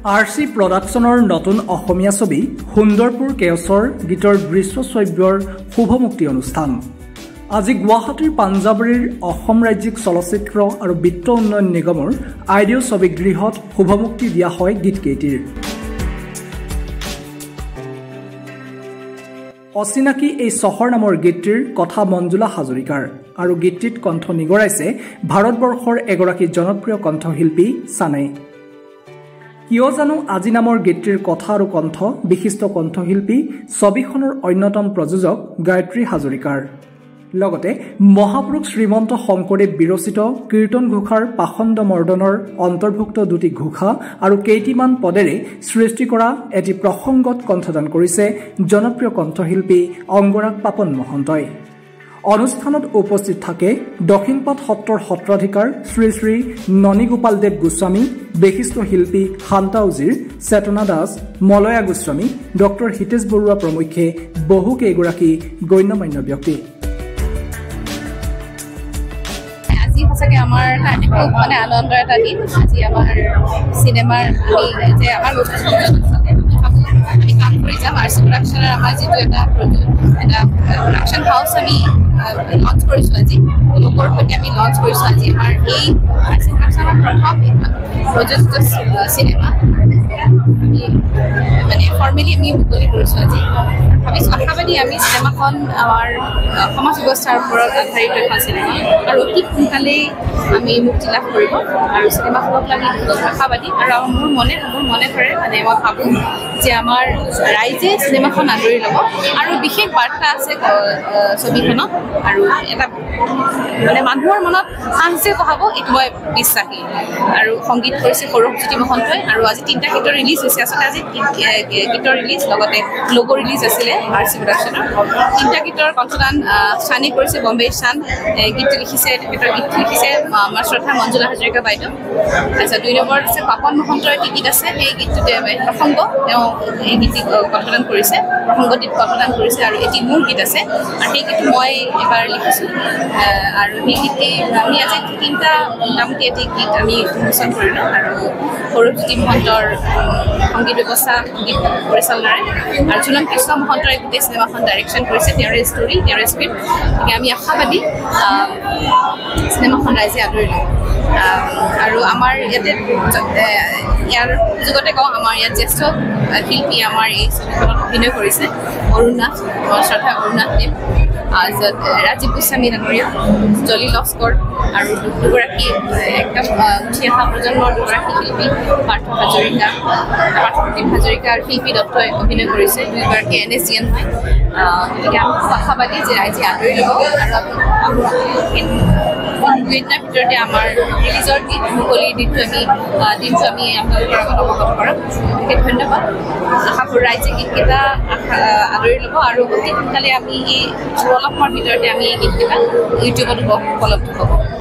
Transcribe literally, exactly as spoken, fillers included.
R C প্ৰডাকশ্যনৰ নতুন অসমীয়া ছবি সুন্দৰপুৰ কেওছৰ গীতৰ দৃশ্য শ্ৰব্যৰ শুভমুক্তি অনুষ্ঠান আজি গুৱাহাটীৰ পাঞ্জাবৰীৰ অসম ৰাজ্যিক চলচ্চিত্ৰ আৰু বিত্ত উন্নয়ন নিগমৰ আইডিঅ' ছবিগৃহত শুভমুক্তি দিয়া হয় গীতকেইটিৰ অচিনাকি এই চহৰ নামৰ গীতটিৰ কথা মঞ্জুলা হাজৰিকাৰ আৰু গীতটিত কণ্ঠ নিগৰাইছে ভাৰতবৰ্ষৰ এগৰাকী জনপ্ৰিয় কণ্ঠশিল্পী সানাই কিয় জানো আজি নামৰ গীতটিৰ কথা আৰু কণ্ঠ বিশিষ্ট কণ্ঠশিল্পী ছবিখনৰ অন্যতম প্ৰযোজক গায়ত্ৰী হাজৰিকাৰ লগতে মহাপুৰুষ শ্ৰীমন্ত শংকৰদেৱ বিৰচিত কীৰ্তন ঘোষাৰ পাখণ্ড মৰ্দনৰ অন্তৰ্ভুক্ত দুটি ঘোষা আৰু কেইটিমান পদেৰে সৃষ্টি কৰা এটি প্ৰসংগত কণ্ঠদান কৰিছে জনপ্ৰিয় কণ্ঠশিল্পী অংগৰাগ পাপন মহন্তই অনুষ্ঠানত উপস্থিত থাকে দক্ষিণপাট সত্ৰৰ সত্ৰাধিকাৰ শ্ৰী শ্ৰী ননীগোপাল দেৱ গোস্বামী বিশিষ্ট শিল্পী শান্তা উজিৰ চেতনা দাস মলয়া গোস্বামী ডক্টৰ হিতেশ বৰুৱা প্ৰমুখ্যে বহু কেইগৰাকী গণ্যমান্য ব্যক্তি সঁচাকৈ আমাৰ কাৰণে খুব মানে আনন্দৰ এটা দিন আজি আমাৰ চিনেমাৰ আমি যে আমাৰ আমি কাম কৰি যাম আৰ চি প্ৰডাকশ্যনৰ আমাৰ যিটো এটা এটা প্ৰডাকশ্যন হাউচ আমি লঞ্চ কৰিছোঁ আজি লোকৰ সৈতে আমি লঞ্চ কৰিছোঁ আজি আমাৰ এই আৰ চি প্ৰডাকশ্যনৰ প্ৰথম প্ৰযোজিত চিনেমা আমি মানে ফৰ্মেলি আমি মুকলি কৰিছোঁ আজি ভাবিছোঁ আশাবাদী আমি চিনেমাখন আমাৰ সমাজ ব্যৱস্থাৰ ওপৰত আধাৰিত এখন চিনেমা আৰু অতি সোনকালেই আমি মুক্তি লাভ কৰিব আৰু চিনেমাখনক আমি আশাবাদী আৰু মোৰ মনে মোৰ মনে ধৰে মানে মই ভাবোঁ যে আমাৰ ৰাইজে চিনেমাখন আদৰি ল'ব আৰু বিশেষ বাৰ্তা আছে ছবিখনত আৰু এটা মানে মানুহৰ মনত সাহসে বহাব এইটো মই বিশ্বাসী আৰু সংগীত কৰিছে সৌৰভজ্যোতি মহন্তই আৰু আজি তিনিটা গীতৰ ৰিলিজ হৈছে আচলতে আজি গীতৰ ৰিলিজ লগতে লোগো ৰিলিজ আছিলে আৰ চি প্ৰডাকশ্যনৰ তিনিটা গীতৰ কণ্ঠদান চানি কৰিছে বম্বে চান গীতটো লিখিছে তেখেতৰ গীত লিখিছে আমাৰ শ্ৰদ্ধা মঞ্জুলা হাজৰিকা বাইদেউ তাৰপিছত দুই নম্বৰত আছে পাপন মহন্তৰ এটি গীত আছে সেই গীতটোতে প্ৰসংগ তেওঁ এই গীত কণ্ঠদান কৰিছে প্ৰসংগটিত কণ্ঠদান কৰিছে আৰু এটি মোৰ গীত আছে আৰু সেই গীতটো মই এবাৰ লিখিছোঁ আৰু সেই গীতে আমি আজি তিনিটা মোটামুটি এটি গীত আমি উন্মোচন কৰিলোঁ আৰু সৌৰভজ্যোতি মহন্তৰ সংগীত ব্যৱস্থা সংগীত পৰিচালনাৰে আৰু ঝুলন কৃষ্ণ মহন্তই গোটেই চিনেমাখন ডাইৰেকশ্যন কৰিছে তেওঁৰে ষ্টৰী তেওঁৰে স্ক্ৰিপ্ট গতিকে আমি আশাবাদী চিনেমাখন ৰাইজে আদৰি লওঁ আৰু আমাৰ ইয়াতে ইয়াৰ যুগতে কওঁ আমাৰ ইয়াত জ্যেষ্ঠ শিল্পী আমাৰ এই ছবিখনত অভিনয় কৰিছে অৰুণ নাথ শ্ৰদ্ধা অৰুণ নাথ দেৱ তাৰপিছত ৰাজীৱ গোস্বামী ডাঙৰীয়া জলি লস্কৰ আৰু দুগৰাকী একদম উঠি অহা প্ৰজন্মৰ দুগৰাকী শিল্পী পাৰ্থ হাজৰিকা পাৰ্থপ্ৰতীম হাজৰিকা আৰু শিল্পী দত্তই অভিনয় কৰিছে দুয়োগৰাকী এন এছ জি এন হয় গতিকে আমি আশাবাদী যে ৰাইজে আদৰি ল'ব আৰু দুদিনৰ ভিতৰতে আমাৰ ৰিলিজৰ দিন মুকলিৰ দিনটো আমি দিনটো আমি আপোনালোকৰ আগত অৱগত কৰাম গতিকে ধন্যবাদ আশা কৰোঁ ৰাইজে গীতকেইটা আদৰি ল'ব আৰু অতি সোনকালে আমি এই অলপ সময়ৰ ভিতৰতে আমি এই গীতকেইটা ইউটিউবত উপলব্ধ হ'ব।